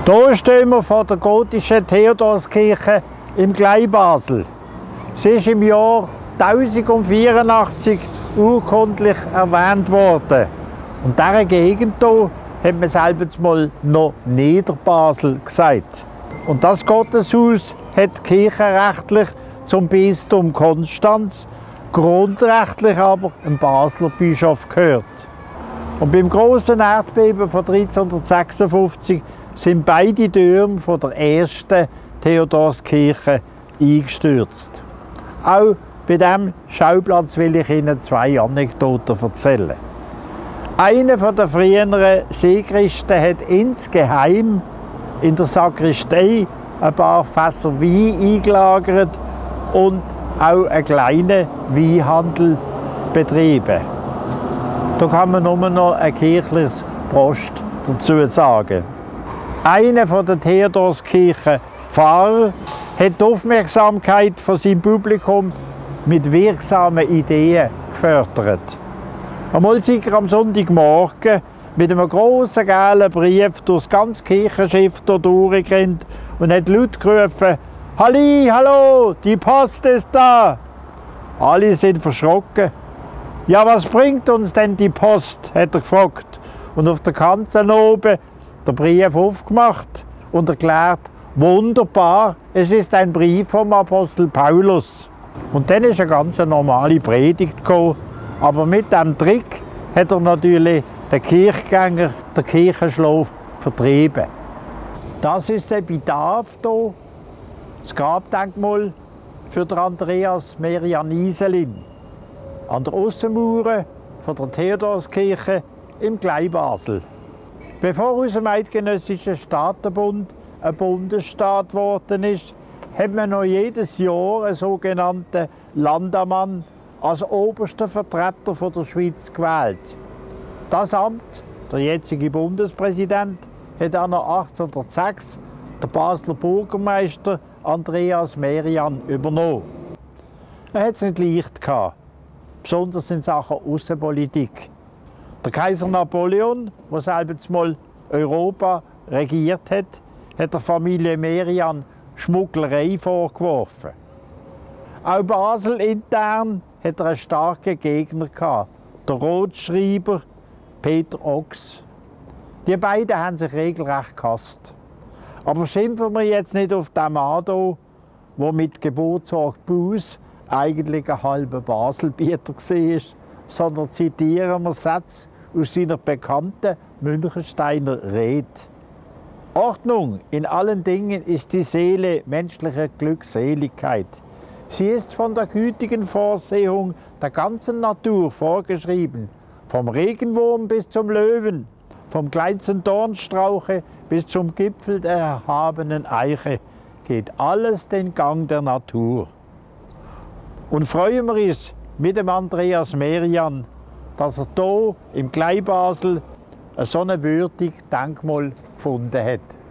Hier stehen wir vor der gotischen Theodorskirche im Kleinbasel. Sie ist im Jahr 1084 urkundlich erwähnt worden. Und dieser Gegend hier hat man selbst mal noch Niederbasel gesagt. Und das Gotteshaus hat kirchenrechtlich zum Bistum Konstanz, grundrechtlich aber dem Basler Bischof gehört. Und beim grossen Erdbeben von 1356 sind beide Türme von der ersten Theodorskirche eingestürzt. Auch bei diesem Schauplatz will ich Ihnen zwei Anekdoten erzählen. Einer der früheren Seechristen hat insgeheim in der Sakristei ein paar Fässer Wein eingelagert und auch einen kleinen Weinhandel betrieben. Da kann man nur noch ein kirchliches Prost dazu sagen. Einer der Theodorskirchen Pfarrer hat die Aufmerksamkeit von seinem Publikum mit wirksamen Ideen gefördert. Einmal sind am Sonntagmorgen mit einem grossen gelben Brief durch das ganze Kirchenschiff durchgerannt und hat laut gerufen: «Halli, hallo, die Post ist da!» Alle sind verschrocken. «Ja, was bringt uns denn die Post?» hat er gefragt. Und auf der Kanzel oben den Brief aufgemacht und erklärt: «Wunderbar, es ist ein Brief vom Apostel Paulus.» Und dann ist eine ganz normale Predigt gekommen. Aber mit diesem Trick hat er natürlich den Kirchgänger, den Kirchenschlaf, vertrieben. Das ist das Epitaph hier, das Grabdenkmal für Andreas Merian Iselin an der Aussenmauer von der Theodorskirche im Kleinbasel. Bevor unser eidgenössischer Staatenbund ein Bundesstaat geworden ist, hat man noch jedes Jahr einen sogenannten Landammann als obersten Vertreter von der Schweiz gewählt. Das Amt, der jetzige Bundespräsident, hat auch noch 1806 der Basler Bürgermeister Andreas Merian übernommen. Er hat es nicht leicht gehabt, besonders in Sachen Außenpolitik. Der Kaiser Napoleon, der selbst mal Europa regiert hat, hat der Familie Merian Schmugglerei vorgeworfen. Auch Basel intern hat er einen starken Gegner gehabt, der Rotschreiber Peter Ochs. Die beiden haben sich regelrecht gehasst. Aber schimpfen wir jetzt nicht auf den Mann hier, der mit Geburtsort Buß eigentlich ein halber Baselbieter war, sondern zitieren wir Sätze aus seiner bekannten Münchensteiner Rede. Ordnung in allen Dingen ist die Seele menschlicher Glückseligkeit. Sie ist von der gütigen Vorsehung der ganzen Natur vorgeschrieben, vom Regenwurm bis zum Löwen, vom kleinsten Dornstrauche bis zum Gipfel der erhabenen Eiche, geht alles den Gang der Natur. Und freuen wir uns mit dem Andreas Merian, dass er hier im Kleinbasel ein so würdiges Denkmal gefunden hat.